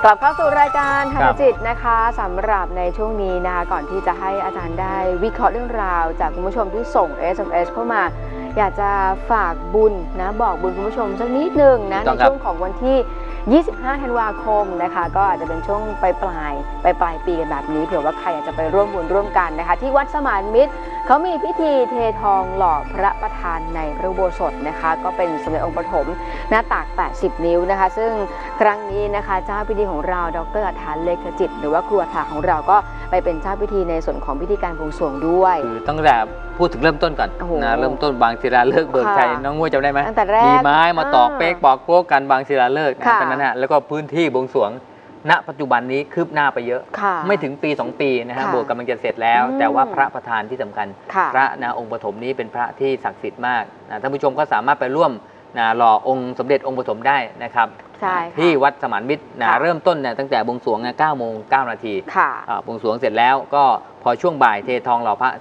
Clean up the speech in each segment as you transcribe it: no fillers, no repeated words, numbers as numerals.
กลับเข้าสู่รายการธรรมจิตนะคะสำหรับในช่วงนี้นะคะก่อนที่จะให้อาจารย์ได้วิเคราะห์เรื่องราวจากคุณผู้ชมที่ส่ง SMS เข้ามาอยากจะฝากบุญนะบอกบุญคุณผู้ชมสักนิดนึงนะในช่วงของวันที่25 ธันวาคมนะคะก็อาจจะเป็นช่วงปลายปีกันแบบนี้เผื่อว่าใครอยากจะไปร่วมบุญร่วมกันนะคะที่วัดสมานมิตรเขามีพิธีเททองหล่อพระประธานในพระอุโบสถนะคะก็เป็นสมเด็จองค์ปฐมหน้าตัก80 นิ้วนะคะซึ่งครั้งนี้นะคะเจ้าพิธีของเราดร.อัฏฐานเลขจิตหรือว่าครูอัฏฐาของเราก็ไปเป็นเจ้าพิธีในส่วนของพิธีการบวงสรวงด้วยคือต้องแต่พูดถึงเริ่มต้นก่อนนะเริ่มต้นบางศิลาฤกษ์เบิกชัยน้องงวยจำได้ไหมมีไม้มาตอกเป๊กปอกโป๊กกันบางศิลาฤกษ์ตอนนั้นนะแล้วก็พื้นที่บวงสรวงณปัจจุบันนี้คืบหน้าไปเยอะไม่ถึงปี2 ปีนะฮะโบสถ์กำลังจะเสร็จแล้วแต่ว่าพระประธานที่สำคัญพระนะองค์ปฐมนี้เป็นพระที่ศักดิ์สิทธิ์มากนะท่านผู้ชมก็สามารถไปร่วมนะหล่อองค์สมเด็จองค์ปฐมได้นะครับที่วัดสมานมิตรนะเริ่มต้นเนี่ยตั้งแต่บวงสรวง9 โมง 9 นาทีบวงสรวงเสร็จแล้วก็พอช่วงบ่ายเททองหล่อพระ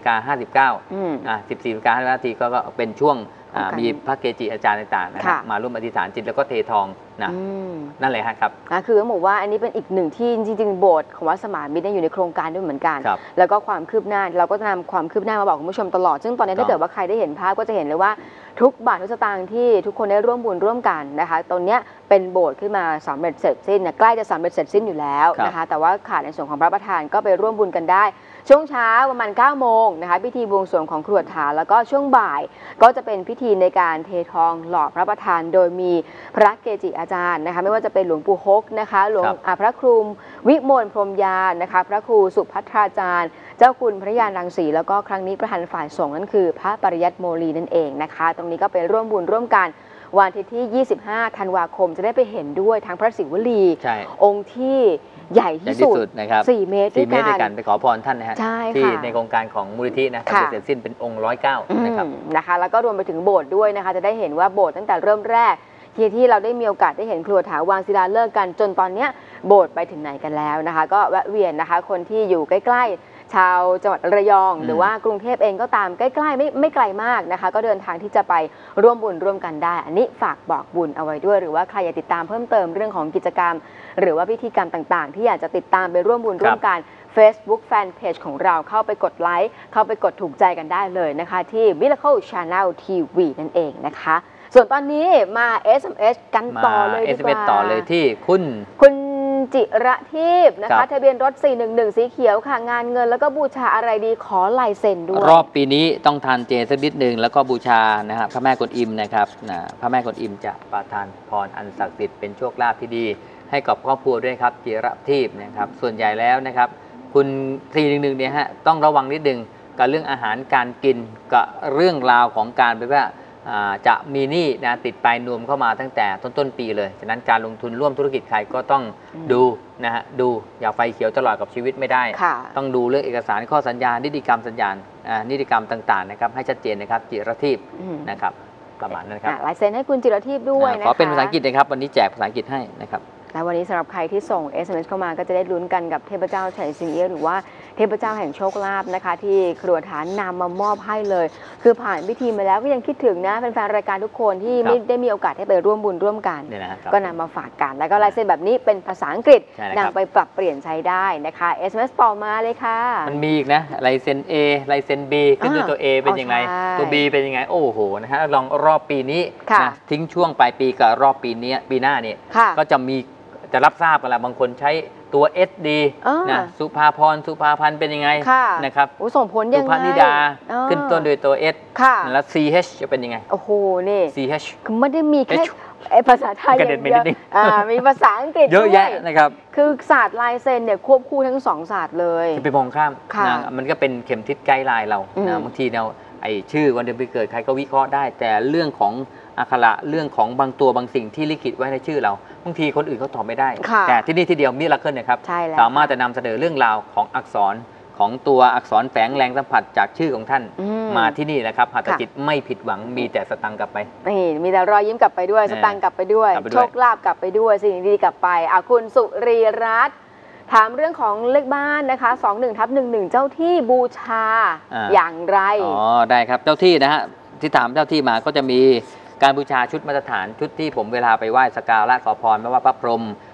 14:59 นาทีก็เป็นช่วงมีพระเกจิอาจารย์ต่างๆนะครับมาร่วมอธิษฐานจิตแล้วก็เททองนะนั่นเลยครับคือต้องบอกว่าอันนี้เป็นอีกหนึ่งที่จริงๆโบสถ์ของวัดสมานมิตรอยู่ในโครงการด้วยเหมือนกันแล้วก็ความคืบหน้าเราก็จะนำความคืบหน้ามาบอกคุณผู้ชมตลอดซึ่งตอนนี้ถ้าเกิดว่าใครได้เห็นภาพก็จะเห็นเลยว่าทุกบาททุกสตางค์ที่ทุกคนได้ร่วมบุญร่วมกันนะคะตรงนี้เป็นโบสถ์ขึ้นมาสำเร็จเสร็จสิ้นใกล้จะสำเร็จเสร็จสิ้นอยู่แล้วนะคะแต่ว่าขาดในส่วนของพระประธานก็ไปร่วมบุญกันได้ช่วงเช้าประมาณ9 โมงนะคะพิธีบวงสรวงของครูอัฏฐาแล้วก็ช่วงบ่ายก็จะเป็นพิธีในการเททองหล่อพระประธานโดยมีพระเกจิอาจารย์นะคะไม่ว่าจะเป็นหลวงปู่ฮกนะคะหลวงพระครูวิมลพรหมยานนะคะพระครูสุภัทราจารย์เจ้าคุณพระยานรังสีแล้วก็ครั้งนี้ประธานฝ่ายสงฆ์นั่นคือพระปริยัติโมลีนั่นเองนะคะตรงนี้ก็ไปร่วมบุญร่วมกันวันที่ 25 ธันวาคมจะได้ไปเห็นด้วยทั้งพระศิวลีองค์ที่ใหญ่ที่สุดนะครับ 4 เมตรด้วยกันไปขอพรท่านนะฮะที่ในโครงการของมูลนิธินะเสร็จสิ้นเป็นองค์109นะครับนะคะแล้วก็รวมไปถึงโบสถ์ด้วยนะคะจะได้เห็นว่าโบสถ์ตั้งแต่เริ่มแรกที่เราได้มีโอกาสได้เห็นครูอัฏฐาวางศิลาฤกษ์กันจนตอนนี้โบสถ์ไปถึงไหนกันแล้วนะคะก็แวะเวียนนะคะคนที่อยู่ใกล้ๆชาวจังหวัดระยองหรือว่ากรุงเทพเองก็ตามใกล้ๆไม่ไกลมากนะคะก็เดินทางที่จะไปร่วมบุญร่วมกันได้อันนี้ฝากบอกบุญเอาไว้ด้วยหรือว่าใครอยากติดตามเพิ่มเติมเรื่องของกิจกรรมหรือว่าพิธีกรรมต่างๆที่อยากจะติดตามไปร่วมบุญร่วมกัน Facebook Fanpage ของเราเข้าไปกดไลค์เข้าไปกดถูกใจกันได้เลยนะคะที่ Miracle Channel TV นั่นเองนะคะส่วนตอนนี้มา SMS กันต่อเลยดีกว่า SMS ต่อเลยที่คุณจิระทิพย์นะคะทะเบียนรถ411สีเขียวค่ะงานเงินแล้วก็บูชาอะไรดีขอลายเซ็นด้วยรอบปีนี้ต้องทานเจสักนิดหนึ่งแล้วก็บูชานะครับพระแม่กวนอิมนะครับพระแม่กวนอิมจะประทานพรอันศักดิ์สิทธิ์เป็นโชคลาภที่ดีให้กับครอบครัวด้วยครับจิระทิพย์นะครับส่วนใหญ่แล้วนะครับคุณ411เนี่ยฮะต้องระวังนิดนึงกับเรื่องอาหารการกินกับเรื่องราวของการไปว่าจะมีหนี้นะติดปลายนวมเข้ามาตั้งแต่ต้นปีเลยฉะนั้นการลงทุนร่วมธุรกิจใครก็ต้องดูนะฮะดูอย่าไฟเขียวตลอดกับชีวิตไม่ได้ต้องดูเรื่องเอกสารข้อสัญญานิติกรรมสัญญานิติกรรมต่างๆนะครับให้ชัดเจนนะครับจิรทิพย์นะครับประมาณนั้นครับลายเซ็นให้คุณจิรทิพย์ด้วยนะคะขอเป็นภาษาอังกฤษนะครับวันนี้แจกภาษาอังกฤษให้นะครับและวันนี้สำหรับใครที่ส่ง SMS เข้ามาก็จะได้ลุ้นกันกับเทพเจ้าไฉสิงเอี้ยหรือว่าเทพเจ้าแห่งโชคลาภนะคะที่ครัวฐานนำมามอบให้เลยคือผ่านพิธีมาแล้วก็ยังคิดถึงนะแฟนๆรายการทุกคนที่ไม่ได้มีโอกาสให้ไปร่วมบุญร่วมกันก็นำมาฝากกันแล้วก็ลายเซ็นแบบนี้เป็นภาษาอังกฤษนำไปปรับเปลี่ยนใช้ได้นะคะ SMS ต่อมาเลยค่ะมันมีอีกนะลายเซ็น A ลายเซ็น B ขึ้นด้วยตัว A เป็นยังไงตัว B เป็นยังไงโอ้โหนะฮะลองรอบปีนี้ทิ้งช่วงปลายปีกับรอบปีหน้านี่ก็จะรับทราบกันละบางคนใช้ตัว SD นะสุภาพรสุภาพันธ์เป็นยังไงนะครับส่งผลยังไงสุภานิดาขึ้นต้นด้วยตัว S แล้ว CH จะเป็นยังไงโอ้โหนี่ CH คือไม่ได้มีแค่ภาษาไทยอย่างเดียวมีภาษาอังกฤษเยอะแยะนะครับคือศาสตร์ลายเซ็นเนี่ยควบคู่ทั้ง2ศาสตร์เลยจะไปมองข้ามนะมันก็เป็นเข็มทิศไกด์ไลน์เรานะบางทีเราชื่อวันเดือนปีเกิดใครก็วิเคราะห์ได้แต่เรื่องของอักขระเรื่องของบางตัวบางสิ่งที่ลิขิตไว้ในชื่อเราบางทีคนอื่นเขาตอบไม่ได้แต่ที่นี่ที่เดียวมิราเคิลนะครับสามารถจะนำเสนอเรื่องราวของอักษรของตัวอักษรแฝงแรงสัมผัสจากชื่อของท่านมาที่นี่นะครับหัตถจิตไม่ผิดหวังมีแต่สตังกลับไปนี่มีแต่รอยยิ้มกลับไปด้วยสตังกลับไปด้วยโชคลาภกลับไปด้วยสิ่งดีกลับไปคุณสุรีรัตน์ถามเรื่องของเลขบ้านนะคะ21/11เจ้าที่บูชาอย่างไรได้ครับเจ้าที่นะฮะที่ถามเจ้าที่มาก็จะมีการบูชาชุดมาตรฐานชุดที่ผมเวลาไปไหว้สักการะขอพรไม่ว่าพระพรหม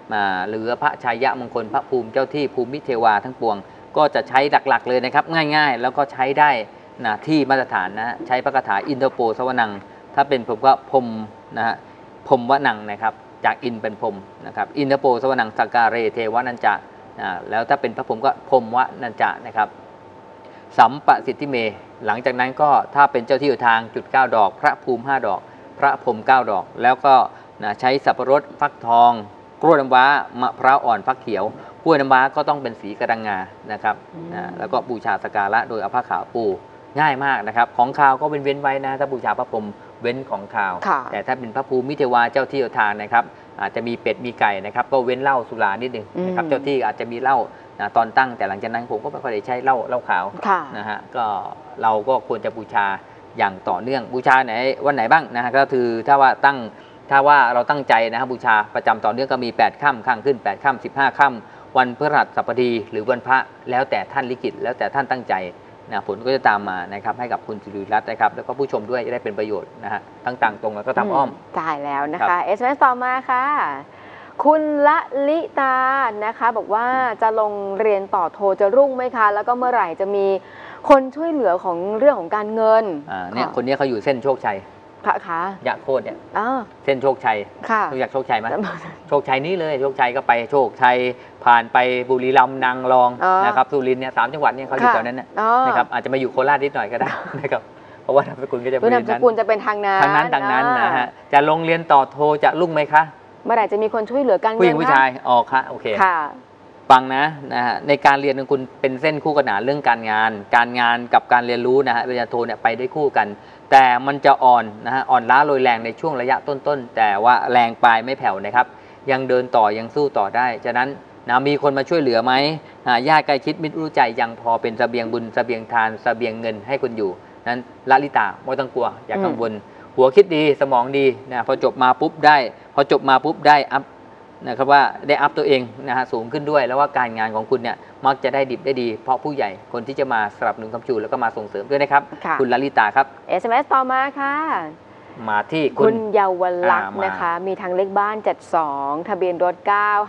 หรือพระชัยมงคลพระภูมิเจ้าที่ภูมิเทวาทั้งปวงก็จะใช้หลักๆเลยนะครับง่ายๆแล้วก็ใช้ได้ที่มาตรฐานนะใช้พระคาถาอินทโปสวนังถ้าเป็นผมก็พรมนะฮะพรมวนังนะครับจากอินเป็นพรมนะครับอินทโปสวนังสักการเรเทวนัญจะแล้วถ้าเป็นพระพรหมก็พรมวนัญจะนะครับสัมปสิทธิเมหลังจากนั้นก็ถ้าเป็นเจ้าที่อยู่ทางจุด9 ดอกพระภูมิ5 ดอกพระพรหม9 ดอกแล้วก็ใช้สับปะรดฟักทองกล้วยน้ำว้ามะพร้าวอ่อนฟักเขียวกล้วยน้ำว้าก็ต้องเป็นสีกระดังงานะครับแล้วก็บูชาสักการะโดยเอาผ้าขาวปูง่ายมากนะครับของขาวก็เว้นไว้นะถ้าบูชาพระพรหมเว้นของขาวแต่ถ้าเป็นพระภูมิเทวาเจ้าที่เจ้าทางนะครับอาจจะมีเป็ดมีไก่นะครับก็เว้นเหล้าสุรานิดนึงนะครับเจ้าที่อาจจะมีเหล้าตอนตั้งแต่หลังจากนั้นผมก็ไม่ค่อยได้ใช้เหล้าขาวนะฮะก็เราก็ควรจะบูชาอย่างต่อเนื่องบูชาไหนวันไหนบ้างนะฮะก็คือถ้าว่าเราตั้งใจนะครับบูชาประจำต่อเนื่องก็มี8 ค่ำข้างขึ้น8 ค่ำ15 ค่ำวันพฤหัสบดีหรือวันพระแล้วแต่ท่านลิขิตแล้วแต่ท่านตั้งใจนะผลก็จะตามมานะครับให้กับคุณจุลิรัตน์นะครับแล้วก็ผู้ชมด้วยจะได้เป็นประโยชน์นะฮะทั้งต่างตรงแล้วก็ทางอ้อมได้แล้วนะคะ SMS ต่อมาค่ะคุณละลิตานะคะบอกว่าจะลงเรียนต่อโทจะรุ่งไหมคะแล้วก็เมื่อไหร่จะมีคนช่วยเหลือของเรื่องของการเงินเนี่ยคนนี้เขาอยู่เส้นโชคชัยค่ะยะโคตรเนี่ยเส้นโชคชัยรู้จักโชคชัยไหมโชคชัยนี้เลยโชคชัยก็ไปโชคชัยผ่านไปบุรีรัมย์นางรองนะครับสุรินทร์เนี่ย3 จังหวัดเนี่ยเขาอยู่แถวนั้นนะครับอาจจะมาอยู่โคราชนิดหน่อยก็ได้นะครับเพราะว่านามสกุลก็จะเป็นนามสกุลจะเป็นทางนั้นนะฮะจะลงเรียนต่อโทจะรุ่งไหมคะเมื่อไหร่จะมีคนช่วยเหลือการเงินผู้หญิงผู้ชายค่ะโอเคฟังนะฮะในการเรียนของคุณเป็นเส้นคู่ขนานเรื่องการงานกับการเรียนรู้นะฮะปริญญาโทเนี่ยไปได้คู่กันแต่มันจะอ่อนนะฮะอ่อนล้าโรยแรงในช่วงระยะต้นๆแต่ว่าแรงปลายไม่แผ่วนะครับยังเดินต่อยังสู้ต่อได้ฉะนั้นมีคนมาช่วยเหลือไหมญาติใกล้ชิดมิตรรู้ใจยังพอเป็นเสบียงบุญเสบียงทานเสบียงเงินให้คุณอยู่นั้นละลิตาไม่ต้องกลัวอย่ากังวลหัวคิดดีสมองดีนะพอจบมาปุ๊บได้อัพนะครับว่าได้อัพตัวเองนะฮะสูงขึ้นด้วยแล้วว่าการงานของคุณเนี่ยมักจะได้ดิบได้ดีเพราะผู้ใหญ่คนที่จะมาสนับสนุนคำชูแล้วก็มาส่งเสริมด้วยนะครับคุณลลิตาครับ SMS ต่อมาค่ะมาที่คุณเยาวลักษณ์นะคะมีทางเลขบ้าน72ทะเบียนรถ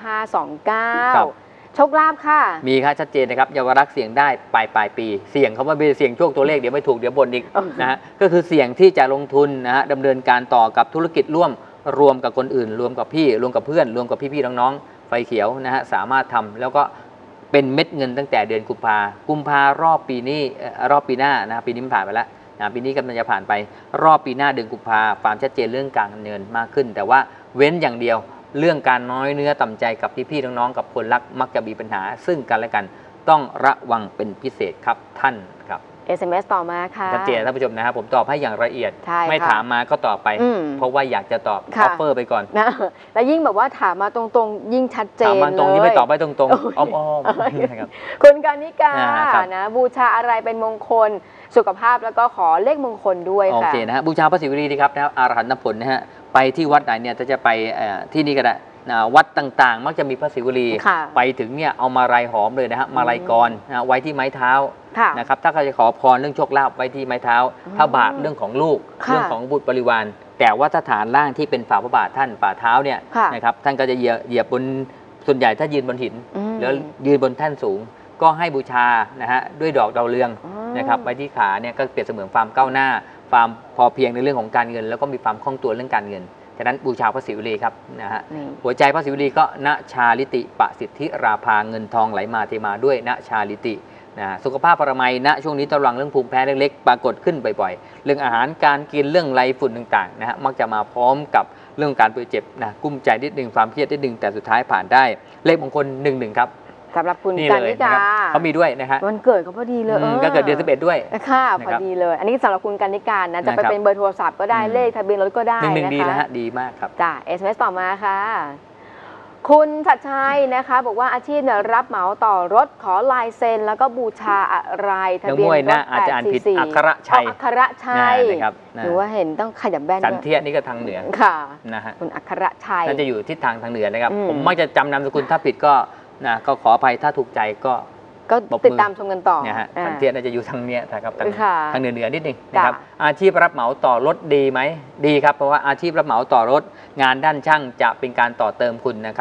9529โชคลาภค่ะมีครับชัดเจนนะครับเยาวลักษณ์เสี่ยงได้ปลายปีเสี่ยงเขาว่าเสี่ยงโชคตัวเลขเดี๋ยวไม่ถูกเดี๋ยวบ่นอีกนะฮะก็คือเสี่ยงที่จะลงทุนนะฮะดำเนินการต่อกับธุรกิจร่วมรวมกับคนอื่นรวมกับพี่รวมกับเพื่อนรวมกับพี่ๆน้องๆไฟเขียวนะฮะสามารถทำแล้วก็เป็นเม็ดเงินตั้งแต่เดือนกุมภารอบปีนี้รอบปีหน้านะปีนี้ผ่านไปแล้วนะปีนี้กำลังจะผ่านไปรอบปีหน้าเดือนกุมภาความชัดเจนเรื่องการเงินมากขึ้นแต่ว่าเว้นอย่างเดียวเรื่องการน้อยเนื้อต่ำใจกับพี่ๆน้องๆกับคนรักมักจะมีปัญหาซึ่งกันและกันต้องระวังเป็นพิเศษครับท่านครับ SMS ต่อมาค่ะชัดเจนท่านผู้ชมนะครับผมตอบให้อย่างละเอียดไม่ถามมาก็ตอบไปเพราะว่าอยากจะตอบออฟเฟอร์ไปก่อนนะแล้วยิ่งแบบว่าถามมาตรงๆยิ่งชัดเจนเลยถามมาตรงนี้ไม่ตอบไม่ตรงๆอ้อมๆนะครับคุณกานิกานะบูชาอะไรเป็นมงคลสุขภาพแล้วก็ขอเลขมงคลด้วยค่ะโอเคนะฮะบูชาพระศิวลีดีครับนะอรหันตผลนะฮะไปที่วัดไหนเนี่ยจะไปที่นี่ก็ได้วัดต่างๆมักจะมีพระศิวลีไปถึงเนี่ยเอามาลัยหอมเลยนะฮะมาลัยกรไว้ที่ไม้เท้านะครับถ้าเขาจะขอพรเรื่องโชคลาภไว้ที่ไม้เท้าถ้าบาทเรื่องของลูกเรื่องของบุตรบริวารแต่ว่าถ้าฐานล่างที่เป็นฝ่าพระบาทท่านฝ่าเท้าเนี่ยนะครับท่านก็จะเหยียบบนส่วนใหญ่ถ้ายืนบนหินแล้วยืนบนแท่นสูงก็ให้บูชานะฮะด้วยดอกดาวเรืองนะครับไว้ที่ขาเนี่ยก็เปรียบเสมือนความก้าวหน้าความพอเพียงในเรื่องของการเงินแล้วก็มีความคล่องตัวเรื่องการเงินฉะนั้นบูชาพระศิวลีครับนะฮะหัวใจพระศิวลีก็ณชาลิติปสิทธิราภาเงินทองไหลมาเทมาด้วยณชาลิตินะสุขภาพปรมัยณช่วงนี้ต้องระวังเรื่องภูมิแพ้เล็กๆปรากฏขึ้นบ่อยๆเรื่องอาหารการกินเรื่องไรฝุ่นต่างๆนะฮะมักจะมาพร้อมกับเรื่องการป่วยเจ็บนะกุ้มใจนิดนึงความเครียดนิดนึงแต่สุดท้ายผ่านได้เลขมงคล11ครับสำหรับคุณกานิกาเขามีด้วยนะฮะวันเกิดเขาพอดีเลยก็เกิดเดือน11ด้วยค่ะพอดีเลยอันนี้สำหรับคุณกานิกานะจะไปเป็นเบอร์โทรศัพท์ก็ได้เลขทะเบียนรถก็ได้นะคะดีนะฮะดีมากครับจ้า SMS ต่อมาค่ะคุณชัดชัยนะคะบอกว่าอาชีพเนี่ยรับเหมาต่อรถขอลายเซ็นแล้วก็บูชาอะไรทะเบียนรถอาจจะอ่านผิดอัครชัยอัครชัยหรือว่าเห็นต้องขยับแบนสันเทียนี่ก็ทางเหนือค่ะนะฮะคุณอัครชัยน่าจะอยู่ทิศทางเหนือนะครับผมมักจะจำนามสกุลถ้าผิดก็ขออภัยถ้าถูกใจก็ติดตามชมกันต่อเนี่ยฮะสันเทียน่าจะอยู่ทางเนี้ยนะครับทางเหนือนิดนึงนะครับอาชีพรับเหมาต่อรถดีไหมดีครับเพราะว่าอาชีพรับเหมาต่อรถงานด้านช่างจะเป็นการต่อเติมคุณนะครับ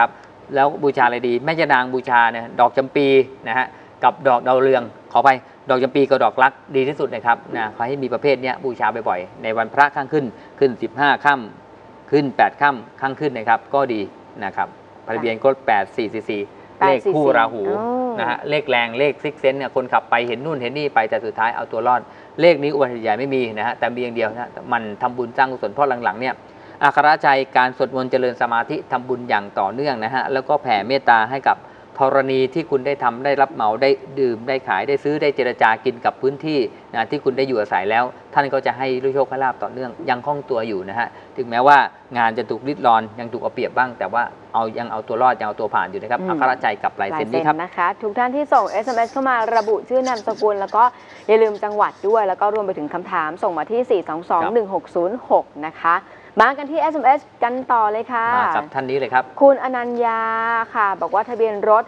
แล้วบูชาอะไรดีแม่ยานางบูชาเนี่ยดอกจำปีนะฮะกับดอกดาวเรืองขอไปดอกจำปีกับดอกรักดีที่สุดนะครับนะขอให้มีประเภทนี้บูชาบ่อยๆในวันพระข้างขึ้น15ค่ำขึ้น8ค่ำข้างขึ้นนะครับก็ดีนะครับทะเบียนก็8444เลขคู่ราหูนะฮะเลขแรงเลขซิกเซนเนี่ยคนขับไปเห็นนู่นเห็นนี่ไปแต่สุดท้ายเอาตัวรอดเลขนี้อุบัติเหตุใหญ่ไม่มีนะฮะแต่มีอย่างเดียวนะมันทำบุญสร้างกุศลเพราะหลังๆเนี่ยอัครใจการสวดมนต์เจริญสมาธิทำบุญอย่างต่อเนื่องนะฮะแล้วก็แผ่เมตตาให้กับธรณีที่คุณได้ทำได้รับเหมาได้ดื่มได้ขายได้ซื้อได้เจรจากินกับพื้นที่นะที่คุณได้อยู่อาศัยแล้วท่านก็จะให้โชคลาภต่อเนื่องยังคล่องตัวอยู่นะฮะถึงแม้ว่างานจะถูกริดรอนยังถูกเอาเปรียบบ้างแต่ว่ายังเอาตัวรอดยังเอาตัวผ่านอยู่นะครับอัครใจกับลายเซ็นนี้ครับนะคะทุกท่านที่ส่ง SMS เข้ามาระบุชื่อนามสกุลแล้วก็อย่าลืมจังหวัดด้วยแล้วก็รวมไปถึงคำถามส่งมาที่ 4221606 นะคะมากันที่ SMS กันต่อเลยค่ะมากับท่านนี้เลยครับคุณอนัญญาค่ะบอกว่าทะเบียนรถ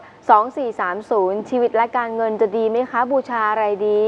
2430ชีวิตและการเงินจะดีไหมคะบูชาอะไรดี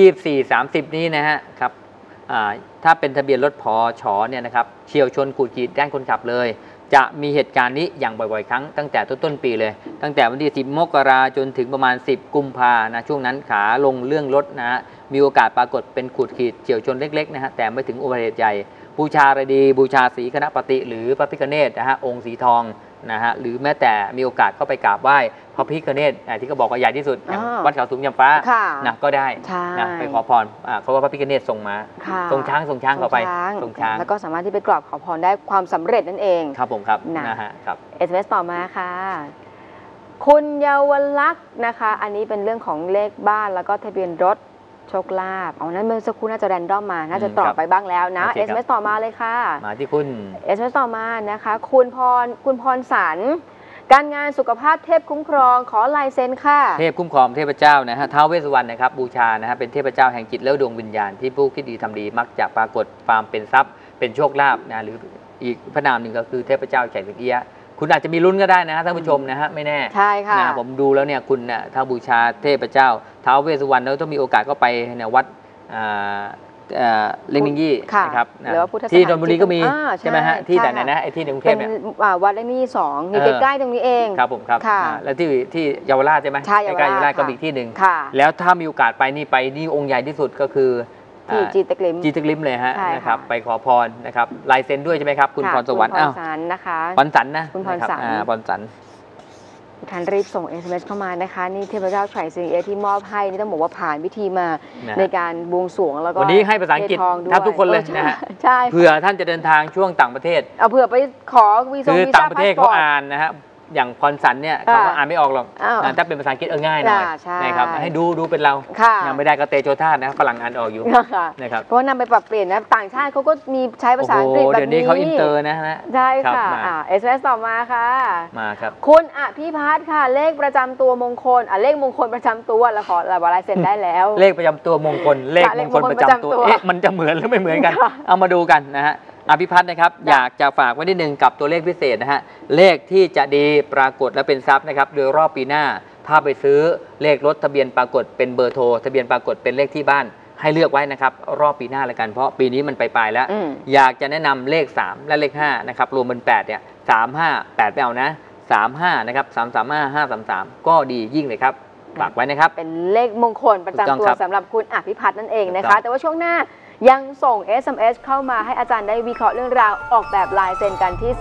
2430นี้นะฮะครับถ้าเป็นทะเบียนรถพชเนี่ยนะครับเฉียวชนขูดขีดด้านคนขับเลยจะมีเหตุการณ์นี้อย่างบ่อยๆครั้งตั้งแต่ต้นปีเลยตั้งแต่วันที่10มกราจนถึงประมาณ10กุมภานะช่วงนั้นขาลงเรื่องรถนะฮะมีโอกาสปรากฏเป็นขูดขีดเฉียวชนเล็กๆนะฮะแต่ไม่ถึงอุบัติเหตุใหญ่บูชาอะไรดีบูชาสีคณะปฏิหรือพระพิฆเนศนะฮะองค์สีทองนะฮะหรือแม้แต่มีโอกาสเข้าไปกราบไหว้พระพิฆเนศที่เขาบอกว่าใหญ่ที่สุดวัดเขาสูงยำฟ้านะก็ได้นะไปขอพรเขาว่าพระพิฆเนศทรงม้าทรงช้างเข้าไปทรงช้างแล้วก็สามารถที่ไปกราบขอพรได้ความสำเร็จนั่นเองครับผมครับนะฮะครับ SMS ต่อมาค่ะคุณเยาวลักษณ์นะคะอันนี้เป็นเรื่องของเลขบ้านแล้วก็ทะเบียนรถโชคลาภเอานั้นเมื่อสักครู่น่าจะแรนดอมมาน่าจะตอบไปบ้างแล้วนะ SMS ต่อมาเลยค่ะมาที่คุณ SMS ต่อมานะคะคุณพรสรรการงานสุขภาพเทพคุ้มครองขอลายเซ็นค่ะเทพคุ้มครองเทพเจ้านะฮะท้าวเวสสุวรรณนะครับบูชานะฮะเป็นเทพเจ้าแห่งจิตและดวงวิญญาณที่ผู้คิดดีทำดีมักจะปรากฏความเป็นทรัพย์เป็นโชคลาภนะหรืออีกพระนามหนึ่งก็คือเทพเจ้าไฉสิงเอี้ยะคุณอาจจะมีลุ้นก็ได้นะฮะท่านผู้ชมนะฮะไม่แน่ใช่ค่ะนะผมดูแล้วเนี่ยคุณนะถ้าบูชาเทพเจ้าท้าวเวสสุวรรณแล้วต้องมีโอกาสก็ไปในวัดเล่งนิงยี่นะครับที่นนทบุรีก็มีใช่ไหมฮะที่แต่ไหนนะไอ้ที่ในกรุงเทพเนี่ยวัดเล่งนิงยี่2อยู่ใกล้ๆตรงนี้เองครับผมครับแล้วที่เยาวราชใช่ไหมใกล้ๆเยาวราชก็มีที่หนึ่งแล้วถ้ามีโอกาสไปนี่องค์ใหญ่ที่สุดก็คือที่จีตะกลิมเลยฮะนะครับไปขอพรนะครับลายเซ็นด้วยใช่ไหมครับคุณพรสวรรค์คุณพรสันนะคะพรสันนะคุณพรสันพรสันท่านรีบส่ง SMS เข้ามานะคะนี่เทพเจ้าไฉสิงเอี้ยะที่มอบให้นี่ต้องบอกว่าผ่านวิธีมาในการบวงสรวงแล้วก็วันนี้ให้ภาษาอังกฤษทุกคนเลยนะฮะใช่เผื่อท่านจะเดินทางช่วงต่างประเทศเผื่อไปขอวีซ่าคือต่างประเทศเขาอ่านนะฮะอย่างพรสันเนี่ยเขาก็อ่านไม่ออกหรอกถ้าเป็นภาษาอังกฤษง่ายหน่อยนะครับให้ดูเป็นเรายังไม่ได้ก็เตโชธานะฝรั่งอ่านออกอยู่นะครับเพราะนำไปปรับเปลี่ยนนะต่างชาติเขาก็มีใช้ภาษาอังกฤษแบบนี้เดี๋ยวนี้เขาอินเตอร์นะใช่ค่ะSMS ต่อมาค่ะมาครับคุณอภิพัฒน์ค่ะเลขประจำตัวมงคลเลขมงคลประจำตัวแล้วขอลายเซ็นได้แล้วเลขประจำตัวมงคลเลขมงคลประจำตัวมันจะเหมือนหรือไม่เหมือนกันเอามาดูกันนะฮะอภิพัฒน์นะครับอยากจะฝากไว้นิดนึงกับตัวเลขพิเศษนะฮะเลขที่จะดีปรากฏและเป็นทรัพย์นะครับโดยรอบปีหน้าถ้าไปซื้อเลขรถทะเบียนปรากฏเป็นเบอร์โทรทะเบียนปรากฏเป็นเลขที่บ้านให้เลือกไว้นะครับรอบปีหน้าแล้วกันเพราะปีนี้มันไปแล้วอยากจะแนะนำเลข3และเลข5นะครับรวมเป็น8เนี่ย358ไปเอานะ35นะครับ335 533ก็ดียิ่งเลยครับฝากไว้นะครับเป็นเลขมงคลประจำตัวสำหรับคุณอภิพัฒน์นั่นเองนะคะแต่ว่าช่วงหน้ายังส่ง SMS เข้ามาให้อาจารย์ได้วิเคราะห์เรื่องราวออกแบบลายเซ็นกันที่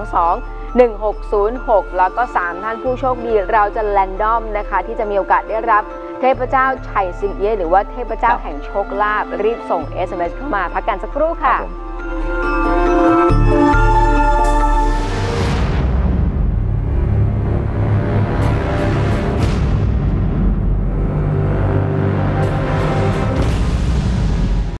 422-1606 แล้วก็3ท่านผู้โชคดีเราจะแรนดอมนะคะที่จะมีโอกาสได้รับเทพเจ้าไฉสิงเอี้ยะหรือว่าเทพเจ้าแห่งโชคลาภรีบส่ง SMS เข้ามาพักกันสักครู่ค่ะ